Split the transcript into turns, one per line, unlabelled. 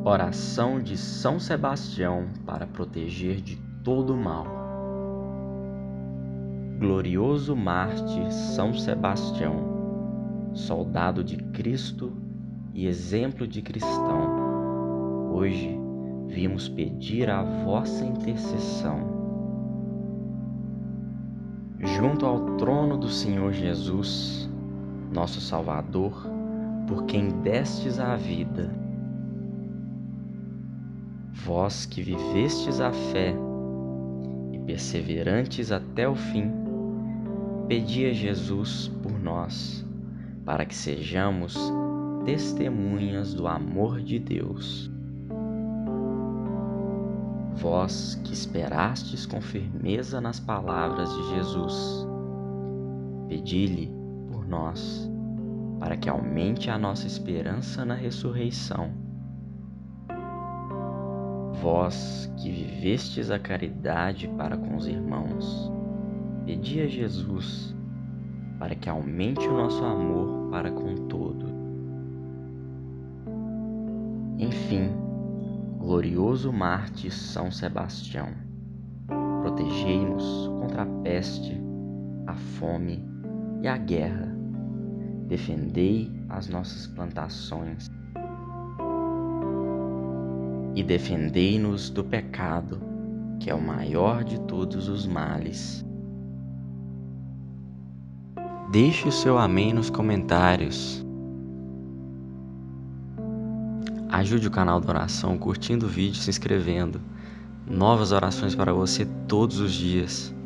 Oração de São Sebastião para proteger de todo o mal. Glorioso mártir São Sebastião, soldado de Cristo e exemplo de cristão, hoje vimos pedir a vossa intercessão. Junto ao trono do Senhor Jesus, nosso Salvador, por quem destes a vida, vós que vivestes a fé e perseverantes até o fim, pedi a Jesus por nós, para que sejamos testemunhas do amor de Deus. Vós que esperastes com firmeza nas palavras de Jesus, pedi-lhe por nós, para que aumente a nossa esperança na ressurreição. Vós que vivestes a caridade para com os irmãos, pedi a Jesus, para que aumente o nosso amor para com todos. Enfim, glorioso mártir São Sebastião, protegei-nos contra a peste, a fome e a guerra. Defendei as nossas plantações e defendei-nos do pecado, que é o maior de todos os males. Deixe o seu amém nos comentários. Ajude o canal da oração curtindo o vídeo e se inscrevendo. Novas orações para você todos os dias.